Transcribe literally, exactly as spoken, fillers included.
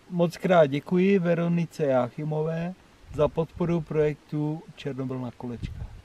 moc krát děkuji Veronice Jáchymové za podporu projektu Černobyl na kolečkách.